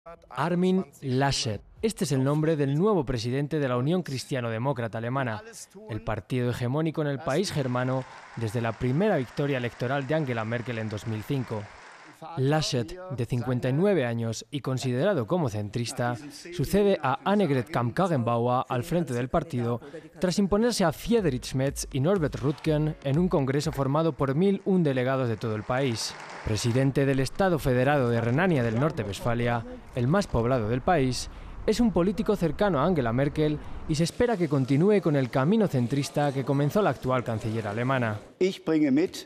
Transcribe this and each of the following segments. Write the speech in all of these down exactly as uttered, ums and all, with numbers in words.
Armin Laschet. Este es el nombre del nuevo presidente de la Unión Cristiano-Demócrata Alemana, el partido hegemónico en el país germano desde la primera victoria electoral de Angela Merkel en dos mil cinco. Laschet, de cincuenta y nueve años y considerado como centrista, sucede a Annegret Kramp-Karrenbauer al frente del partido tras imponerse a Friedrich Merz y Norbert Röttgen en un congreso formado por mil un delegados de todo el país. Presidente del Estado Federado de Renania del Norte-Westfalia, el más poblado del país, es un político cercano a Angela Merkel y se espera que continúe con el camino centrista que comenzó la actual canciller alemana. Ich bringe mit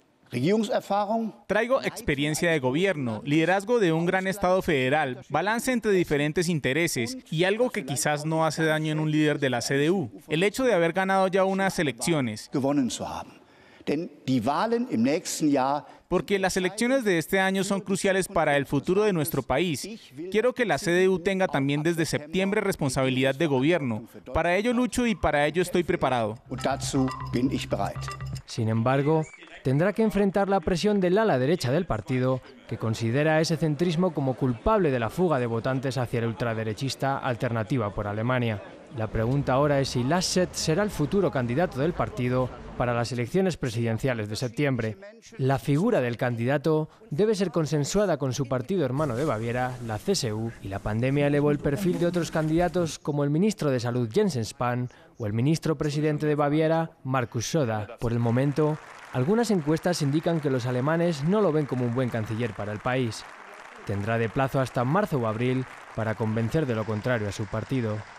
Traigo experiencia de gobierno, liderazgo de un gran Estado federal, balance entre diferentes intereses y algo que quizás no hace daño en un líder de la C D U, el hecho de haber ganado ya unas elecciones. Porque las elecciones de este año son cruciales para el futuro de nuestro país. Quiero que la C D U tenga también desde septiembre responsabilidad de gobierno. Para ello lucho y para ello estoy preparado. Sin embargo, tendrá que enfrentar la presión del ala derecha del partido, que considera a ese centrismo como culpable de la fuga de votantes hacia el ultraderechista Alternativa por Alemania. La pregunta ahora es si Laschet será el futuro candidato del partido para las elecciones presidenciales de septiembre. La figura del candidato debe ser consensuada con su partido hermano de Baviera, la C S U, y la pandemia elevó el perfil de otros candidatos como el ministro de Salud Jens Spahn o el ministro presidente de Baviera, Markus Söder. Por el momento, algunas encuestas indican que los alemanes no lo ven como un buen canciller para el país. Tendrá de plazo hasta marzo o abril para convencer de lo contrario a su partido.